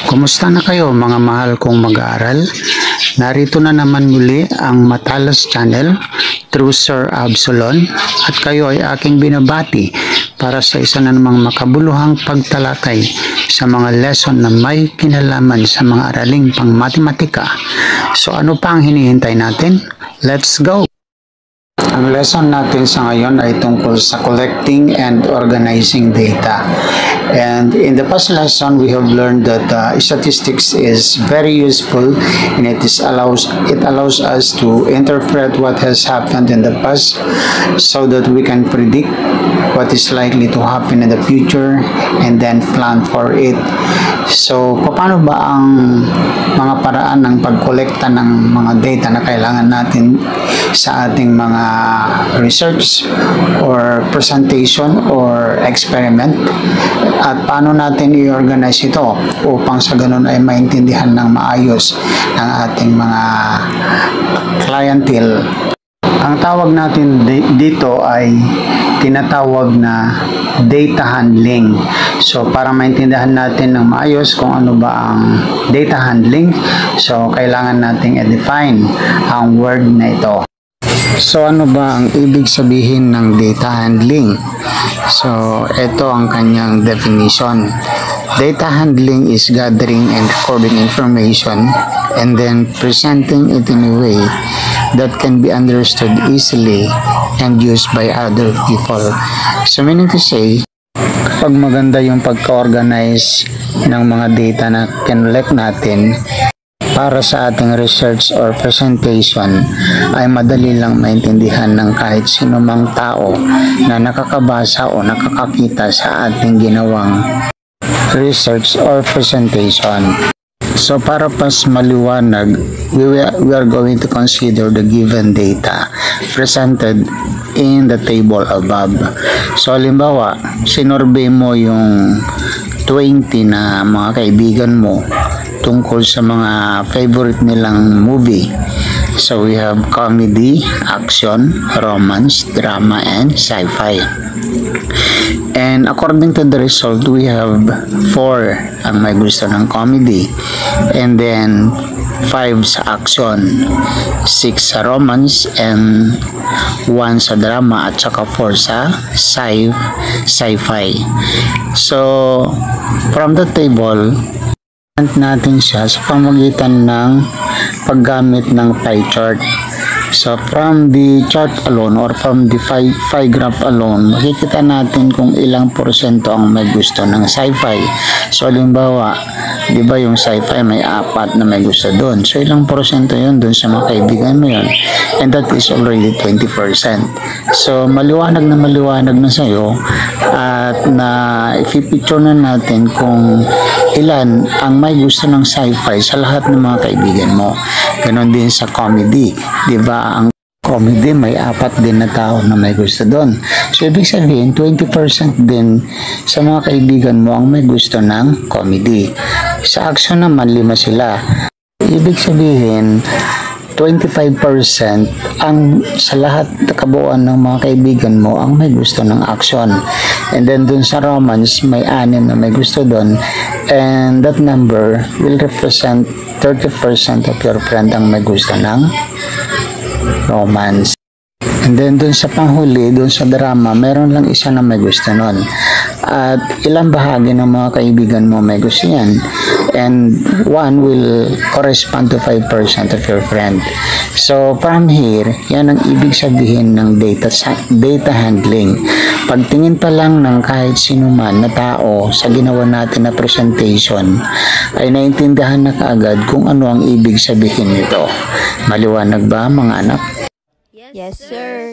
Kumusta na kayo mga mahal kong mag-aaral? Narito na naman muli ang Matalas Channel through Sir Absolon at kayo ay aking binabati para sa isa na namang makabuluhang pagtalakay sa mga lesson na may kinalaman sa mga araling pang matematika. So ano pa ang hinihintay natin? Let's go! Ang lesson natin sa ngayon ay tungkol sa collecting and organizing data. And in the past lesson, we have learned that statistics is very useful and it allows us to interpret what has happened in the past so that we can predict what is likely to happen in the future and then plan for it. So, paano ba ang mga paraan ng pagkolekta ng mga data na kailangan natin sa ating mga research or presentation or experiment? At paano natin i-organize ito upang sa ganun ay maintindihan ng maayos ng ating mga clientele? Ang tawag natin dito ay tinatawag na data handling. So, para maintindihan natin ng maayos kung ano ba ang data handling, so kailangan nating i-define ang word na ito. So, ano ba ang ibig sabihin ng data handling? So, ito ang kanyang definition. Data handling is gathering and recording information and then presenting it in a way that can be understood easily and used by other people. So, meaning to say, kapag maganda yung pagka-organize ng mga data na kinolect natin para sa ating research or presentation, ay madali lang maintindihan ng kahit sino mang tao na nakakabasa o nakakakita sa ating ginawang research or presentation. So para pas maliwanag, we are going to consider the given data presented in the table above. So halimbawa, sinorvey mo yung 20 na mga kaibigan mo tungkol sa mga favorite nilang movie. So we have comedy, action, romance, drama, and sci-fi. And according to the result, we have 4 ang may gusto ng comedy, and then 5 sa action, 6 sa romance, and 1 sa drama, at saka 4 sa sci-fi. So, from the table, natin siya sa pamamagitan ng paggamit ng pie chart. So from the chart alone or from the pie graph alone, makikita natin kung ilang porsyento ang may gusto ng sci-fi. So halimbawa, di ba yung sci-fi may 4 na may gusto doon. So ilang porsyento yun doon sa mga kaibigan mo yun? And that is already 20%. So maliwanag na sa'yo at na ipipicture na natin kung ilan ang may gusto ng sci-fi sa lahat ng mga kaibigan mo. Ganon din sa comedy, di ba? Ang comedy may 4 din na tao na may gusto doon. So ibig sabihin 20% din sa mga kaibigan mo ang may gusto ng comedy. Sa action naman 5 sila. Ibig sabihin 25% ang sa lahat kabuuan ng mga kaibigan mo ang may gusto ng action. And then dun sa romance, may 6 na may gusto dun. And that number will represent 30% of your friend ang may gusto ng romance. And then dun sa panghuli, dun sa drama, meron lang isa na may gusto nun. At ilang bahagi ng mga kaibigan mo may gusto yan. And 1 will correspond to 5% of your friend. So from here, yan ang ibig sabihin ng data handling. Pagtingin pa lang ng kahit sino man na tao sa ginawa natin na presentation, ay naintindihan na kaagad kung ano ang ibig sabihin nito. Maliwanag ba mga anak? Yes, sir.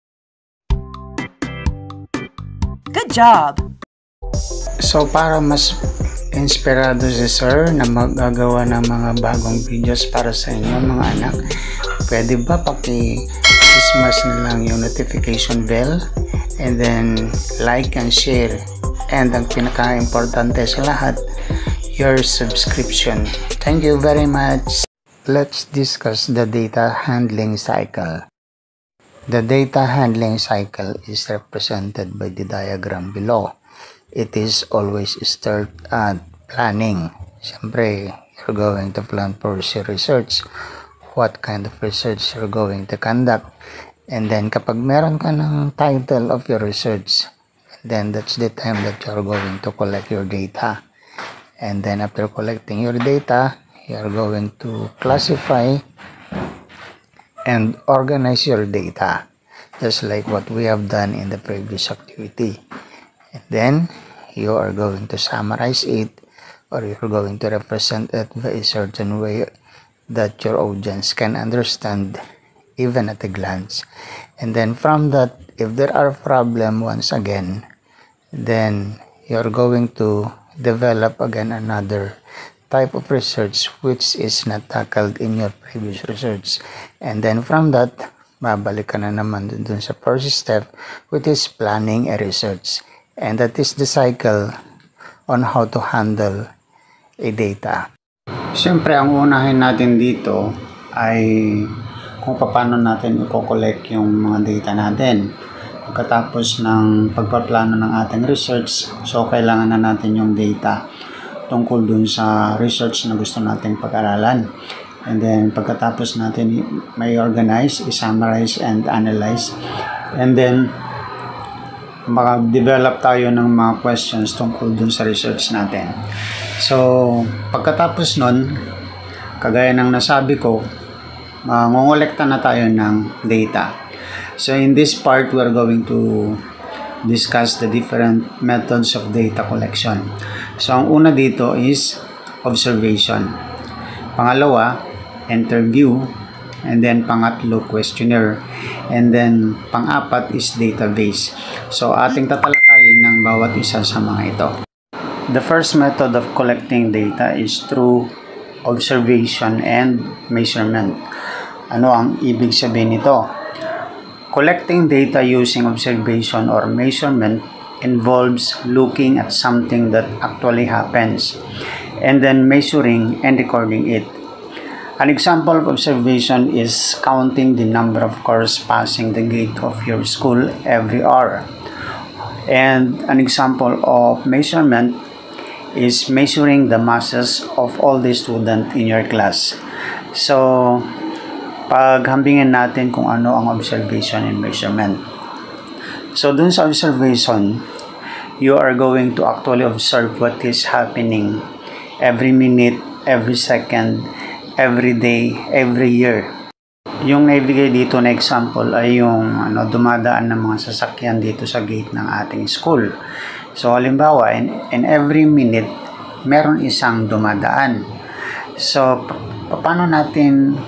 Good job! So para mas inspirado si Sir na magagawa ng mga bagong videos para sa inyo mga anak, pwede ba paki-smash na lang yung notification bell and then like and share, and ang pinaka-importante sa lahat, your subscription. Thank you very much. Let's discuss the data handling cycle. The data handling cycle is represented by the diagram below. It is always start at planning. Siyempre, you're going to plan for your research. What kind of research you're going to conduct. And then, kapag meron ka ng title of your research, then that's the time that you're going to collect your data. And then, after collecting your data, you're going to classify and organize your data, just like what we have done in the previous activity. And then, you are going to summarize it, or you're going to represent it by a certain way that your audience can understand even at a glance. And then from that, if there are problems once again, then you're going to develop again another type of research which is not tackled in your previous research. And then from that, babalik ka na naman dun sa first step, which is planning a research. And that is the cycle on how to handle a data. Siyempre, ang unahin natin dito ay kung paano natin i-collect yung mga data natin. Pagkatapos ng pagpaplano ng ating research, so kailangan na natin yung data tungkol dun sa research na gusto nating pag-aralan. And then, pagkatapos natin may organize, i-summarize, and analyze. And then, mag-develop tayo ng mga questions tungkol dun sa research natin. So, pagkatapos nun, kagaya ng nasabi ko, ngongolekta na tayo ng data. So, in this part, we're going to discuss the different methods of data collection. So, ang una dito is observation. Pangalawa, interview. And then, pangatlo, questionnaire. And then, pang-apat is database. So, ating tatalakayin ng bawat isa sa mga ito. The first method of collecting data is through observation and measurement. Ano ang ibig sabihin nito? Collecting data using observation or measurement involves looking at something that actually happens and then measuring and recording it. An example of observation is counting the number of cars passing the gate of your school every hour. And an example of measurement is measuring the masses of all the students in your class. So, paghambingin natin kung ano ang observation and measurement. So, dun sa observation, you are going to actually observe what is happening every minute, every second, every day, every year. Yung naibigay dito na example ay yung dumadaan ng mga sasakyan dito sa gate ng ating school. So, halimbawa, in every minute, meron isang dumadaan. So, paano natin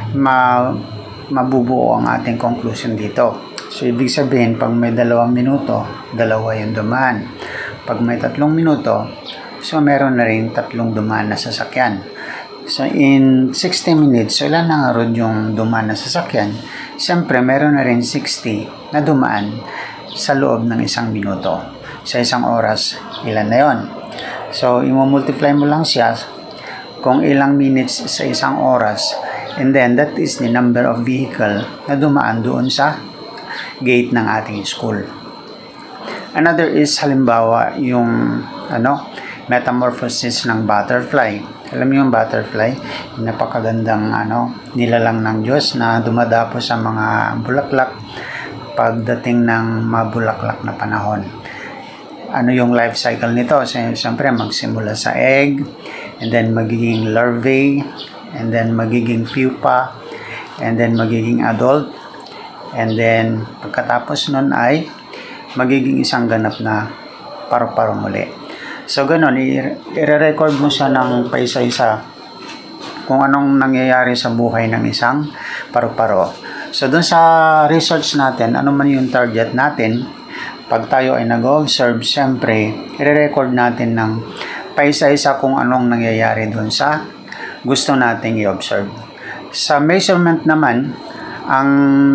mabubuo ang ating conclusion dito? So, ibig sabihin, pag may 2 minuto, 2 yung dumaan. Pag may 3 minuto, so meron na rin 3 dumaan na sasakyan. So, in 60 minutes, so ilan na nga ron yung dumaan na sasakyan? Siyempre, meron na rin 60 na dumaan sa loob ng 1 minuto. Sa 1 oras, ilan na yon? So, i-multiply mo lang siya kung ilang minutes sa 1 oras, and then that is the number of vehicle na dumaan doon sa gate ng ating school. Another is halimbawa yung metamorphosis ng butterfly. Alam niyo yung butterfly, yung napakagandang nilalang ng Diyos na dumadapo sa mga bulaklak pagdating ng mabulaklak na panahon. Ano yung life cycle nito? Siyempre, magsimula sa egg, and then magiging larvae, and then magiging pupa, and then magiging adult, and then pagkatapos nun ay magiging isang ganap na paru-paro muli. So, ganun, i-record mo siya ng paisa-isa kung anong nangyayari sa buhay ng isang paru-paro. So, dun sa research natin, ano man yung target natin, pag tayo ay nag-observe, siyempre, i-record natin ng paisa-isa kung anong nangyayari dun sa gusto nating i-observe. Sa measurement naman, ang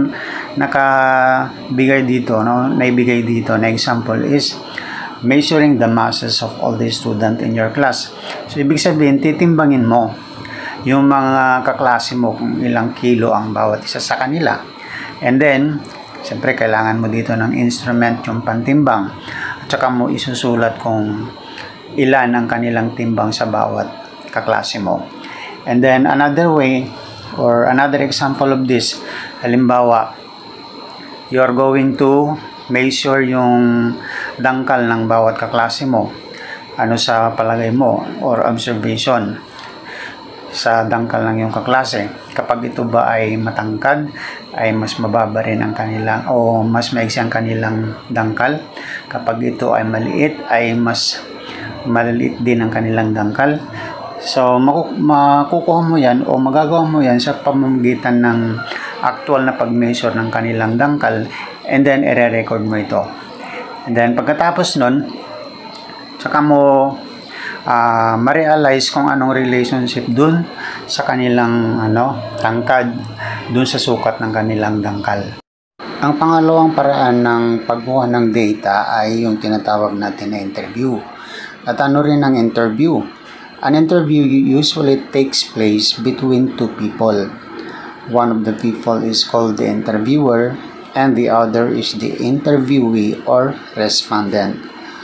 naibigay dito na example is measuring the masses of all the students in your class. So, ibig sabihin, titimbangin mo yung mga kaklase mo kung ilang kilo ang bawat isa sa kanila. And then, siyempre, kailangan mo dito ng instrument, yung pantimbang. At saka mo isusulat kung ilan ang kanilang timbang sa bawat kaklase mo. And then another way or another example of this, halimbawa, you're going to measure yung dangkal ng bawat kaklase mo. Ano sa palagay mo or observation sa dangkal ng iyong kaklase? Kapag ito ba ay matangkad, ay mas mababa rin ang kanilang o mas maiksi ang kanilang dangkal. Kapag ito ay maliit, ay mas maliliit din ang kanilang dangkal. So makukuha mo yan o magagawa mo yan sa pamamagitan ng actual na pag-measure ng kanilang dangkal, and then i-record mo ito. And then pagkatapos nun, saka mo ma-realize kung anong relationship dun sa kanilang tangkad dun sa sukat ng kanilang dangkal. Ang pangalawang paraan ng pagkuha ng data ay yung tinatawag natin na interview. At ano rin ang interview? An interview usually takes place between two people. One of the people is called the interviewer and the other is the interviewee or respondent.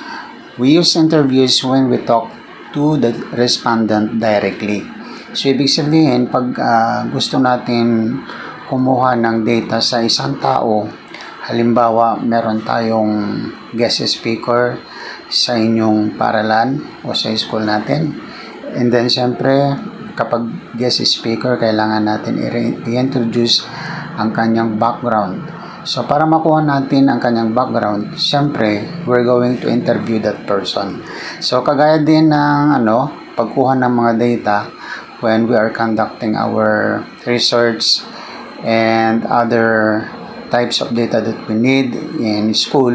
We use interviews when we talk to the respondent directly. So, ibig sabihin, pag gusto natin kumuha ng data sa isang tao, halimbawa, meron tayong guest speaker sa inyong paralan o sa school natin. And then, syempre, kapag guest speaker, kailangan natin i-introduce ang kanyang background. So, para makuha natin ang kanyang background, syempre, we're going to interview that person. So, kagaya din ng pagkuha ng mga data when we are conducting our research and other types of data that we need in school,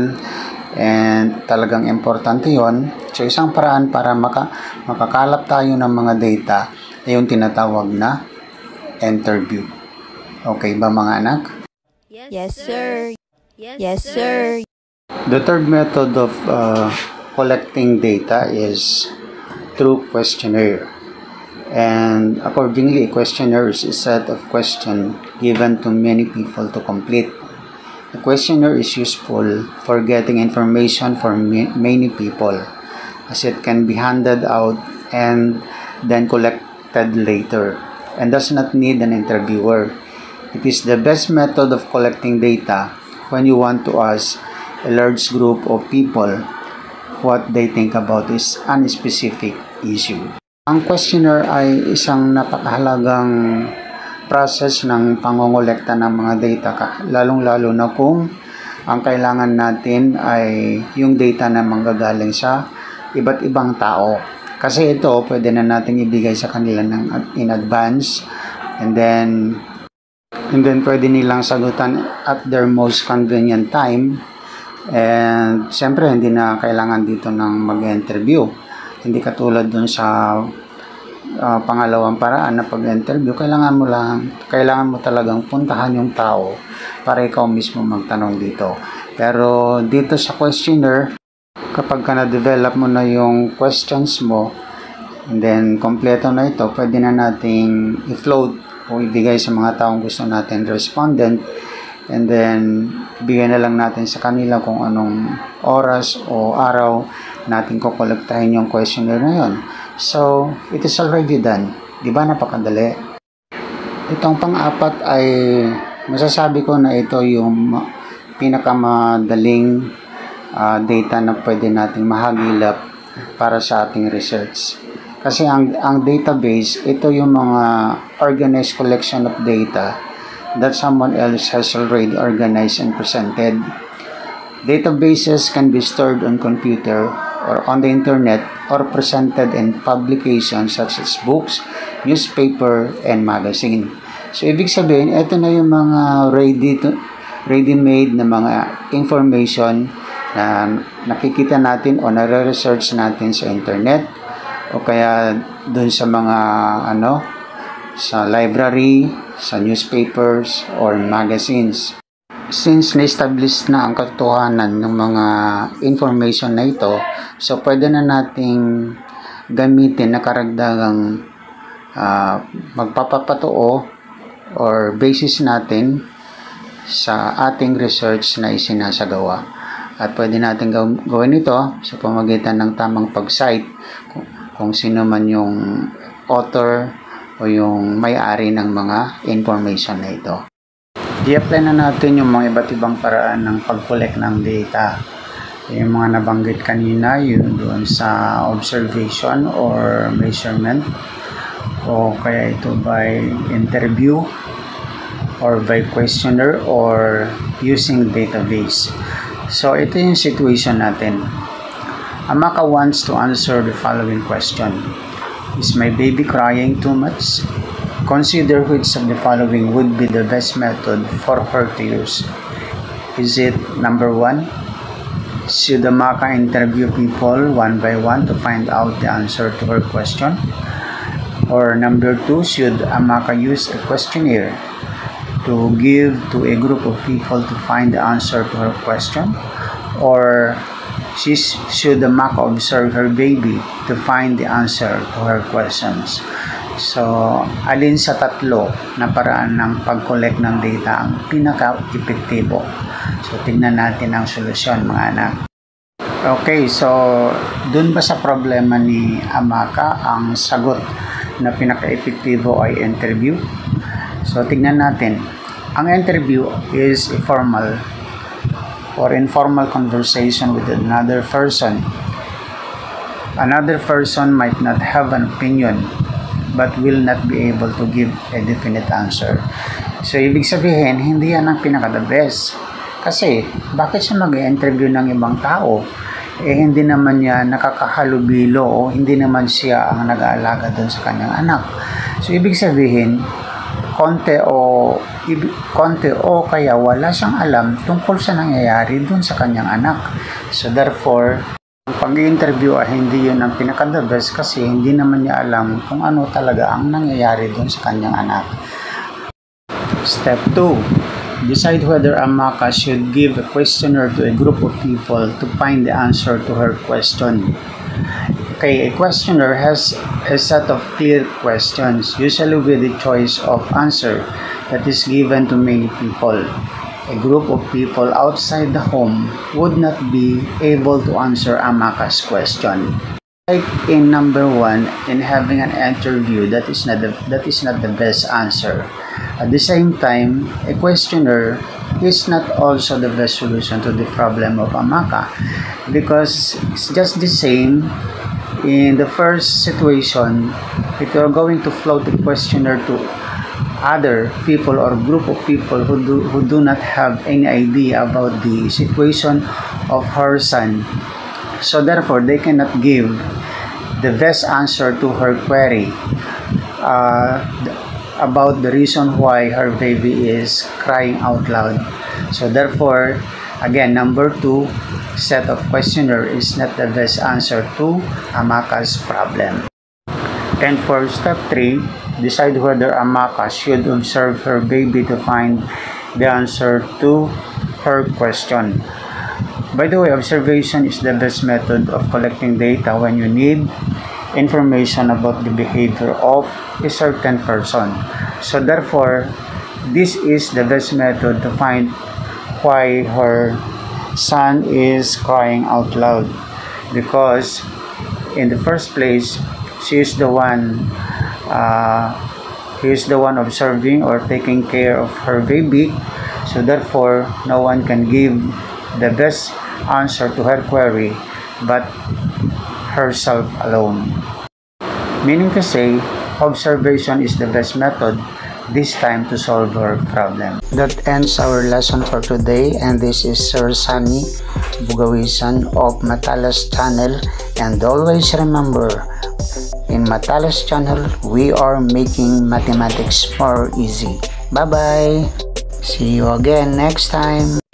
and talagang importante yon. So, isang paraan para makakalap tayo ng mga data ay yung tinatawag na interview. Okay ba mga anak? Yes, sir. Yes, sir. The third method of collecting data is through questionnaire. And accordingly, a questionnaire is a set of questions given to many people to complete. The questionnaire is useful for getting information from many people, as it can be handed out and then collected later, and does not need an interviewer. It is the best method of collecting data when you want to ask a large group of people what they think about this specific issue. Ang questionnaire ay isang napakahalagang process ng pangongolekta ng mga data, lalong-lalo na kung ang kailangan natin ay yung data na manggagaling sa iba't ibang tao. Kasi ito, pwede na natin ibigay sa kanila in advance, and then pwede nilang sagutan at their most convenient time. And siyempre, hindi na kailangan dito ng mag-interview. Hindi katulad dun sa pangalawang paraan na pag-interview, kailangan mo talagang puntahan yung tao para ikaw mismo magtanong dito. Pero dito sa questionnaire, kapag ka na-develop mo na yung questions mo, and then kompleto na ito, pwede na nating i-float o ibigay sa mga taong gusto natin respondent, and then bigyan na lang natin sa kanila kung anong oras o araw natin kukolektahin yung questionnaire na yun. So, it is already done. Di ba napakadali? Itong pang-apat ay masasabi ko na ito yung pinakamadaling data na pwede nating mahagilap para sa ating research. Kasi ang database, ito yung mga organized collection of data that someone else has already organized and presented. Databases can be stored on computer or on the internet or presented in publications such as books, newspaper, and magazine. So, ibig sabihin, ito na yung mga ready-made na mga information na nakikita natin o nare-research natin sa internet o kaya dun sa mga sa library, sa newspapers, or magazines. Since na-establish na ang katotohanan ng mga information na ito, so pwede na nating gamitin na karagdagang magpapapatuo or basis natin sa ating research na isinasagawa. At pwede natin gawin ito sa pamamagitan ng tamang pag-cite kung sino man yung author o yung may-ari ng mga information na ito. I-apply na natin yung mga iba't ibang paraan ng pag-collect ng data. Yung mga nabanggit kanina, yun doon sa observation or measurement, o kaya ito by interview or by questionnaire or using database. So ito yung situation natin. Amaka wants to answer the following question. Is my baby crying too much? Consider which of the following would be the best method for her to use. Is it number 1? Should Amaka interview people one by one to find out the answer to her question? Or number 2, should Amaka use a questionnaire to give to a group of people to find the answer to her question? Or should Amaka observe her baby to find the answer to her questions? So, alin sa tatlo na paraan ng pag-collect ng data ang pinaka-epektibo? So, tingnan natin ang solusyon, mga anak. Okay, so, dun ba sa problema ni Amaka, ang sagot na pinaka-epektibo ay interview? So, tingnan natin. Ang interview is a formal or informal conversation with another person. Another person might not have an opinion but will not be able to give a definite answer. So, ibig sabihin, hindi yan ang pinaka-the best. Kasi, bakit siya mag-interview ng ibang tao? Hindi naman niya nakakahalubilo o hindi naman siya ang nag-aalaga doon sa kanyang anak. So, ibig sabihin, konti o kaya wala siyang alam tungkol sa nangyayari doon sa kanyang anak. So, therefore, ang pag-interview ay hindi yun ang pinaka-the best kasi hindi naman niya alam kung ano talaga ang nangyayari doon sa kanyang anak. Step 2. Decide whether Amaka should give a questionnaire to a group of people to find the answer to her question. Okay, a questionnaire has a set of clear questions, usually with a choice of answer that is given to many people. A group of people outside the home would not be able to answer Amaka's question. Like in number 1, in having an interview, that is not the best answer. At the same time, a questionnaire is not also the best solution to the problem of Amaka, because it's just the same. In the first situation, if you're going to float the questionnaire to other people or group of people who do not have any idea about the situation of her son, so therefore they cannot give the best answer to her query about the reason why her baby is crying out loud. So therefore, again, number 2, set of questionnaire is not the best answer to Amaka's problem. And for step 3, decide whether Amaka should observe her baby to find the answer to her question. By the way, observation is the best method of collecting data when you need information about the behavior of a certain person. So therefore, this is the best method to find why her son is crying out loud, because in the first place, he is the one observing or taking care of her baby. So therefore, no one can give the best answer to her query but herself alone. Meaning to say, observation is the best method this time to solve her problem. That ends our lesson for today, and this is Sir Sunny Bugawisan of Matalas Channel. And always remember, in Matalas Channel, we are making mathematics more easy. Bye-bye! See you again next time!